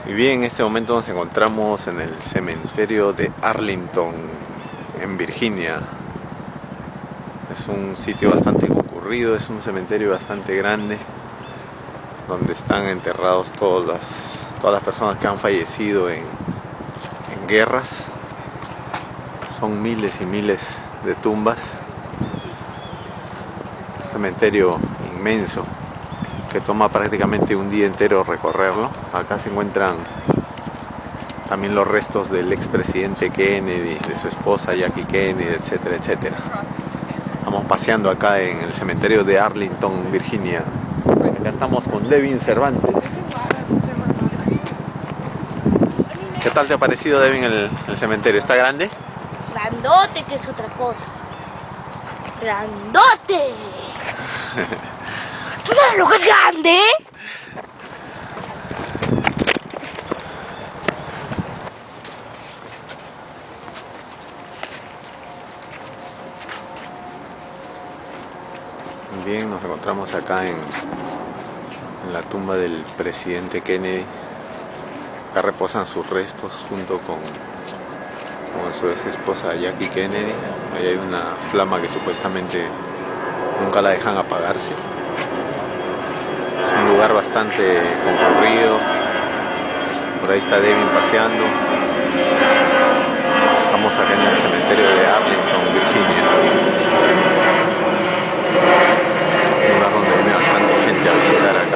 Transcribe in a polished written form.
Y bien, en este momento nos encontramos en el cementerio de Arlington, en Virginia. Es un sitio bastante concurrido, es un cementerio bastante grande, donde están enterrados todas las personas que han fallecido en guerras. Son miles y miles de tumbas. Un cementerio inmenso que toma prácticamente un día entero recorrerlo. Acá se encuentran también los restos del expresidente Kennedy, de su esposa Jackie Kennedy, etcétera, etcétera. Estamos paseando acá en el cementerio de Arlington, Virginia. Acá estamos con Devin Cervantes. ¿Qué tal te ha parecido, Devin, el cementerio? ¿Está grande? Grandote, que es otra cosa. ¡Grandote! ¿Tú sabes lo que es grande? Bien, nos encontramos acá en la tumba del presidente Kennedy. Acá reposan sus restos junto con su ex esposa Jackie Kennedy. Ahí hay una flama que supuestamente nunca la dejan apagarse. Es un lugar bastante concurrido. Por ahí está Devin paseando. Estamos acá en el cementerio de Arlington, Virginia. Un lugar donde viene bastante gente a visitar acá.